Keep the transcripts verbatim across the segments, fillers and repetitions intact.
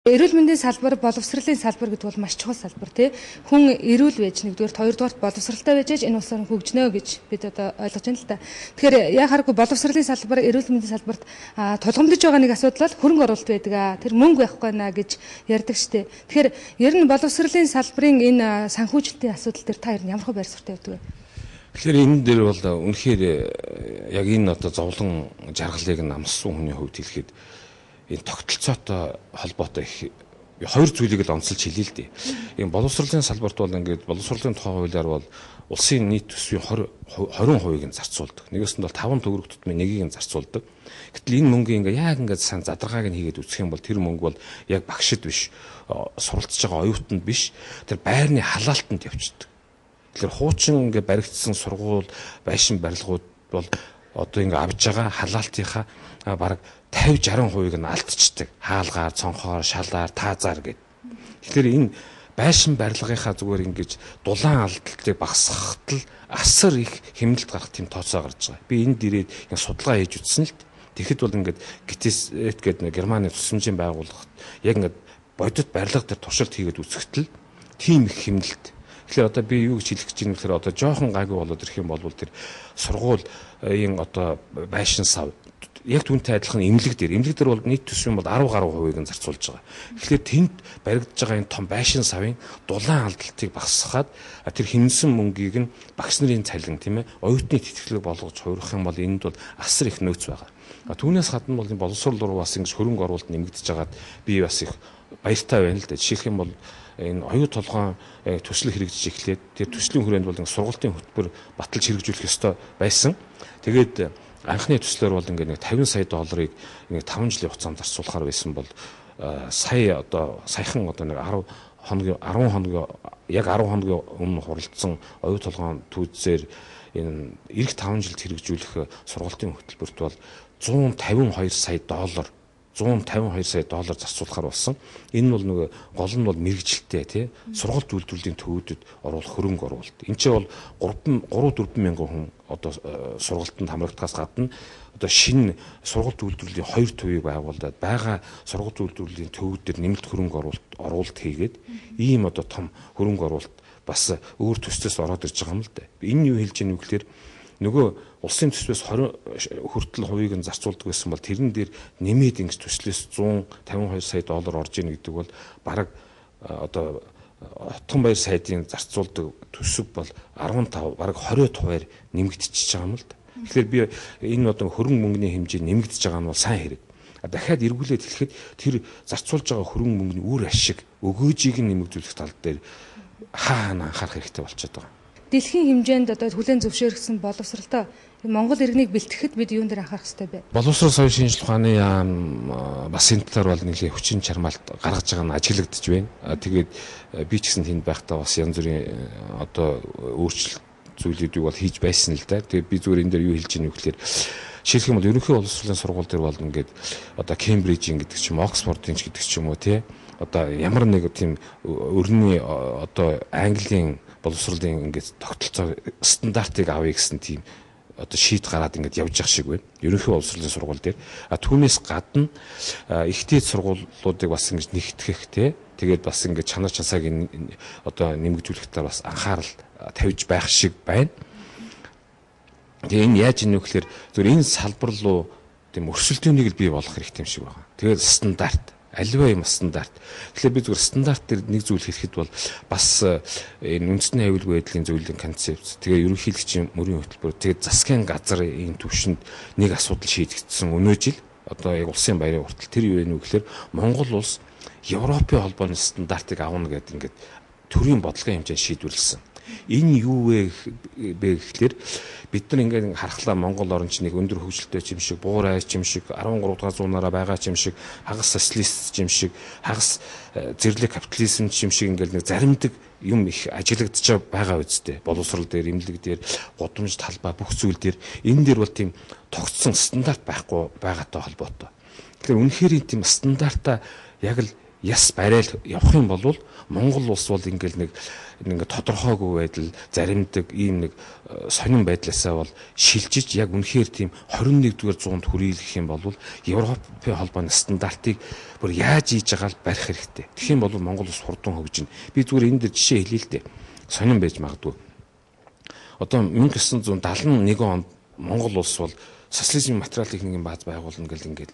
Эрүүл мэндийн салбар, боловсролын салбар гэдэг бол маш чухал салбар тий. Хүн эрүүл байж нэгдүгээр, хоёрдугаар боловсралтай байж энэ улсаар хөгжнө гэж бид одоо ойлгож байна л да. Тэгэхээр яа харахгүй боловсролын салбар, эрүүл мэндийн салбарт тулгамдж байгаа нэг асуудал бол хөрөнгө оруулалт байдаг аа. Тэр мөнгө байхгүй наа гэж ярьдаг штэ. Тэгэхээр ер нь боловсролын салбарын энэ санхүүжилтийн асуудал дээр та ер нь ямар хөө байр суурьтай байдаг вэ? Тэгэхээр энэ дээр бол үнэхээр яг энэ одоо зовлон жаргалыг намссан хүний хувьд хэлэхэд энэ тогтолцоотой холбоотой их хоёр зүйлийг л онцолж хэлээ л дээ. Энэ боловсролын салбарт бол ингээд боловсролын тухай хуулиар бол улсын нийт төсвийн двадцать хувийг нь зарцуулдаг. Нэгээс нь бол таван төгрөг тутмын нэгийг нь зарцуулдаг. Гэтэл энэ мөнгө ингээ яг ингээд сан задаргааг нь хийгээд үсэх юм бол тэр мөнгө бол яг багшид биш, суралцж байгаа оюутанд биш, тэр байрны халаалтанд явчихдаг. Тэгэхээр хуучин ингээ баригдсан сургууль, байшин барилгууд бол одоо ингээ авж байгаа халаалтынхаа бараг пятьдесят шестьдесят хувийг нь алдчихдаг. Хаалгаар, цонхоор, шалаар, таазаар гэд. Тэгэхээр энэ байшин барилгынхаа зүгээр ингэж дулаан алдалтыг багасгахад л асар их хэмнэлт гарах тийм тооцоо гарч байгаа. Би энэ дээрээ ингэ судалгаа хийж үзсэн л. Тэгэхэд бол ингээд гитэсэт гэдэг нэг Германы тусламжийн байгууллагт яг ингээд бодит барилга дээр туршилт хийгээд үзэхдээ л тийм их хэмнэлт. Тэгэхээр одоо би юу гэж хэлэх гэж байна гэхээр одоо жоохон гайгүй болоод ирэх юм бол тэр сургуулийн одоо байшин сав яг түүнтэй адилхан эмнэлэг дээр эмнэлэг дээр бол нийт төсвийн бол десять гаруй хувийг нь зарцуулж байгаа. Тэгэхээр тэнд баригдаж байгаа энэ том байшин савын дулаан алдалтыг багасгахад тэр хэмнсэн мөнгийг нь багш нарын цалин тийм ээ оюутны тэтгэлэг болгож хуурах юм бол энд бол асар их нөөц байгаа. Түүнээс гадна бол энэ боловсрол руу бас ингэж хөрөнгө оруулалт нэмэгдэж байгаад би бас их баяртай байна л да. Жишээлх юм бол энэ оюу толгойн төсөл хэрэгжиж эхлээд тэр төслийн хүрээнд бол сургалтын хөтөлбөр баталж хэрэгжүүлэх ёстой байсан. Тэгээд анхны төслөөр бол ингээд нэг пятьдесят сая долларыг ингээд таван жилийн хугацаанд зарцуулахаар байсан бол сая одоо саяхан одоо нэг ten хоногийн ten хоногийн яг ten хоногийн өмнө хуралдсан оюу толгойн түүзээр энэ эх таван жилд хэрэгжүүлэх сургалтын хөтөлбөрт бол one fifty-two сая доллар one fifty-two сая доллар зарцуулахаар болсон. Энэ бол нөгөө гол нь бол мэрэгжилтэй тий сургалт үйлдвэрлэлийн төвүүдэд оруулах хөрөнгө оруулалт. Энд чинь бол three four мянган хүн одоо сургалтанд хамрагдахаас гадна одоо шинэ сургалт үйлдвэрлэлийн хоёр төвийг байгуулад байгаа сургалт үйлдвэрлэлийн төвүүдээр нэмэлт хөрөнгө оруулалт оруулалт хийгээд ийм одоо том хөрөнгө оруулалт бас өөр төслөөс ороод ирж байгаа юм л да. Энэ юу хэлж ийнэ вэ гэхээр нөгөө улсын төсвөөс twenty хүртэл хувийг нь зарцуулдаг байсан бол тэрэн дээр нэмээд ингэж төслөөс one fifty-two сая доллар орж ийн гэдэг бол бараг одоо Хотгон баяр сайдын зарцуулдаг төсөв бол fifteen бараг twenty хувиар нэмэгдчихэж байгаа юм л да. Тэгэхээр би энэ одоо хөрөнгө мөнгөний хэмжээ нэмэгдэж байгаа нь бол сайн хэрэг. Дахиад эргүүлээд хэлэхэд тэр зарцуулж байгаа хөрөнгө мөнгөний үр ашиг өгөөжийг нь нэмэгдүүлэх тал дээр хаана анхаарах хэрэгтэй болчиход байгаа. Дэлхийн хэмжээнд одоо хүлээн зөвшөөрсөн боловсролтой Монгол иргэнийг бэлтгэхэд бид юунд дээр анхаарах хэрэгтэй бэ? Боловсрол соёлын шинжилгээ ухааны яам бас энэ талаар бол нэлийн хүчин чармаалт гаргаж байгаа нь ажиглагдж байна. Тэгээд би ч гэсэн тэнд байхдаа бас янз бүрийн одоо өөрчлөлт зүйлүүдийг бол хийж байсан л да. Тэгээд би зүгээр энэ дээр юу хэлж ийнэ вэ гэхээр жишээлх юм бол ерөнхий боловсролын сургууль дээр бол ингээд одоо Кембрижийн гэдэг ч юм уу, Оксфордын ч гэдэг ч юм уу тий. Одоо ямар нэг тийм өрний одоо Английн боловсролын ингээд тогтолцоо стандартыг авъя гэсэн тийм одоо шийд гараад ингээд явж явах шиг байна. Ерөнхий боловсролын сургууль дээр. А түүнээс гадна ихтэй сургуулиудыг бас ингэж нэгтгэх тий. Тэгээд бас ингээд чанар чансааг одоо нэмэгдүүлэхдээ бас анхаарал тавьж байх шиг байна. Тэгээ энэ яаж ийм вэ гэхээр зөв энэ салбар руу тийм өрсөлдөөнийг л бий болгох хэрэгтэй юм шиг байна. Тэгээд стандарт альва юм стандарт. Тэгэхээр би зүгээр стандарт дээр нэг зүйл хэлэхэд бол бас энэ үндэсний аюулгүй байдлын зөвлөлийн концепц, тэгээ ерөнхийлөгчийн мөрийн хөтөлбөр, тэгээ засгийн газрын түвшинд нэг асуудал шийдэгдсэн өнөө жил одоо яг улсын баярын хүртэл тэр юу вэ гэхээр Монгол улс Европын холбооны стандартыг авна гэдэг ингээд төрийн бодлогын хэмжээнд шийдвэрлсэн. Энэ юу вэ бэ гэхээр бид нар ингээд харахлаа Монгол орн чинь нэг өндөр хөгжилтэй юм шиг, буур айч юм шиг, thirteen дугаар зуунаараа байгаа юм шиг, хагас социалист юм шиг, хагас зэрлэг капитализм юм шиг ингээд нэг заримдаг юм их ажиглагдчих байгаа үстэй. Боловсрол дээр, эмнэлэг дээр, гудамж талбай бүх зүйл дээр энэ дээр бол тийм тогтсон стандарт байхгүй байгаатай холбоотой. Тэгэхээр үнэхээр тийм стандартаа яг л яс барайл явах юм бол Монгол улс бол ингээл нэг ингээд тодорхойгүй байдал заримдаг ийм нэг сонин байдлаасаа бол шилжиж яг үнэхээр тийм хорин нэгдүгээр зуунд хүрээлэх юм бол Европын холбооны стандартыг бүр яаж хийж байгаа л барих хэрэгтэй. Тэгэх юм бол Монгол улс хурдан хөгжинэ. Би зүгээр энэ дээр жишээ хэлээ л дээ. Сонин байж магадгүй. Одоо мянга девятьсот седьмидесяти нэгэн онд Монгол улс бол социализмын материал техникийн бааз байгуулна гэл ингээд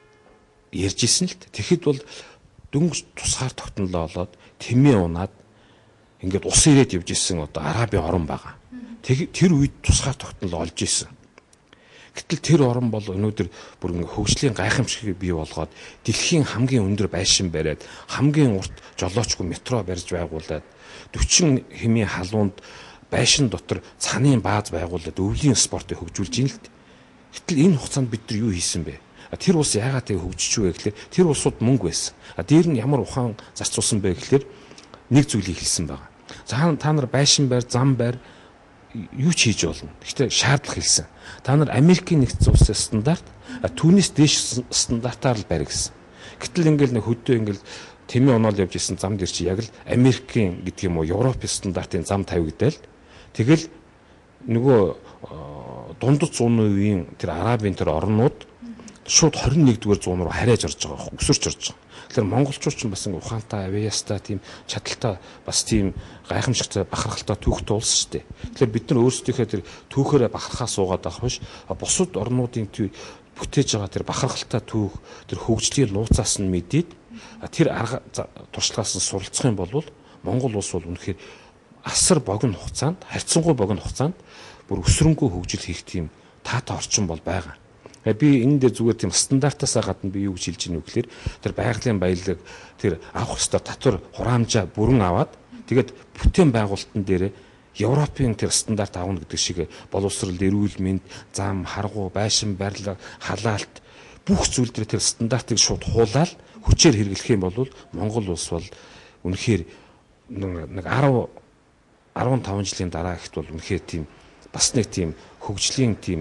ярьж исэн л дээ. Тэгэхэд бол дөнгөж тусгаар тогтнолоо болоод тэмээ унаад ингээд ус ирээд явж исэн одоо Арабын орн байгаа. Тэр үед тусгаар тогтнол олж исэн. Гэтэл тэр орн бол өнөөдөр бүр ингээд хөгжлийн гайхамшиг бий болгоод дэлхийн хамгийн өндөр байшин бариад хамгийн урт жолоочгүй метро барьж байгуулад forty хэмийн халуунд байшин дотор цанын бааз байгуулад өвлийн спортыг хөгжүүлж ийн л дээ. Гэтэл энэ хугацаанд бид нар юу хийсэн бэ? Тэр улс яагаад тэг хөгжиж вэ гэхлээр тэр улсууд мөнгө байсан. А дээр нь ямар ухаан зарцуулсан бэ гэхлээр нэг зүйлийг хэлсэн байгаа. За та нар байшин байр, зам байр юу ч хийж болно. Гэхдээ шаардлага хэлсэн. Та нар Америкийн нэгдсэн улсын стандарт, түүнээс дээш стандартаар л барь гэсэн. Гэтэл ингээл нэг хөдөө ингээл тэмээ унаал явж исэн зам дээр чи яг л Америкийн гэдэг юм уу Европын стандартын зам тавигдал. Тэгэл нөгөө дундад зууны үеийн тэр Арабын тэр орнууд шууд twenty нэгдүгээр зуун руу харьяаж орж байгаа, өсөрч орж байгаа. Тэгэхээр монголчууд ч бас ингээ ухаантай, авиастай, тийм чадaltaй, бас тийм гайхамшигтай, бахархалтай түүхтэй улс шүү дээ. Тэгэхээр бид нар өөрсдийнхөө тэр түүхээр бахархаа суугаад авах биш, бусад орнуудын бүтээж байгаа тэр бахархалтай түүх, тэр хөгжлийн нууцаас нь мэдээд тэр арга туршлагаас нь суралцах юм бол Монгол улс бол үнэхээр асар богино хугацаанд, харьцангуй богино хугацаанд бүр өсрөнгөө хөгжил хийх тийм таатай орчин бол байгаа. Би энэ дээр зүгээр тийм стандартаасаа гадна би юу гэж хэлж ийнэ вэ гэхээр тэр байгалийн баялаг тэр авах ёстой татвар хураамжаа бүрэн аваад тэгээд бүтээн байгуулалтан дээр Европын тэр стандарт авна гэдэг шиг боловсрол, эрүүл мэнд, зам, харгуу, байшин, барилга, халаалт бүх зүйл дээр тэр стандартыг шууд хуулаад хүчээр хэрэглэх юм бол Монгол улс бол үнэхээр нэг ten жилийн дараа ихт бол үнэхээр тийм бас нэг тийм хөгжлийн тийм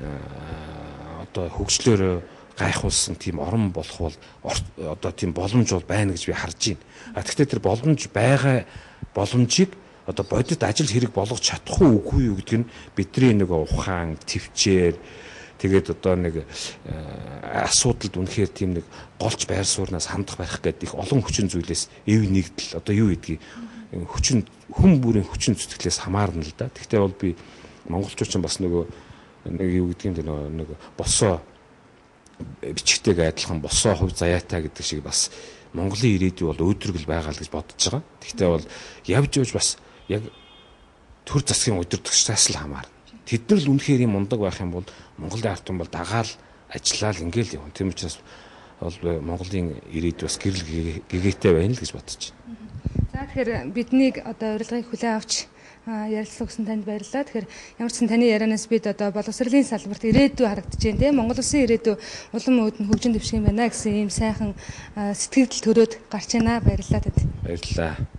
одоо хөгжлөөр гайхуулсан тийм орн болох бол одоо тийм боломж бол байна гэж би харж байна. А тэгэхээр тэр боломж байгаа боломжийг одоо бодит ажил хэрэг болгож чадах уу үгүй юу гэдэг нь бидний нэг ухаан, төвчээр тэгээд одоо нэг асуудалд үнэхээр тийм нэг голч байр суурнаас хандах барих гэдэг их олон хүчин зүйлээс эв нэгдэл одоо юу гэдгийг хүчин хүн бүрийн хүчин зүтгэлээс хамаарна л да. Тэгвэл бол би монголчууд ч бас нөгөө нэг юу гэдгийг нэг босоо бичгтэйг адилхан босоо хувь заяатай гэдэг шиг бас Монголын ирээдүй бол өөдрөгл байгаа л гэж бодож байгаа. Тэгвэл бол явж явж бас яг төр засгийн удирдагчдаас л хамаарна. Тэд нар л үнэхээр юм мундаг байх юм бол Монголын ард түмэн бол дагаал ажиллаад ингээл явна. Тийм учраас бол Монголын ирээдүй бас гэрэл гэгээтэй байна л гэж бодож байна. За тэгэхээр биднийг одоо урилгыг хүлээн авч ярилцлага өгсөн танд баярлалаа. Тэгэхээр ямар ч сан таны ярианаас бид одоо боловсролын салбарт ирээдүй харагдаж байна тийм. Монгол улсын ирээдүй улам өөдөн хөгжин дэвших юм байна гэсэн ийм сайхан сэтгэл төрөөд гарч байна. Баярлалаа танд. Баярлалаа.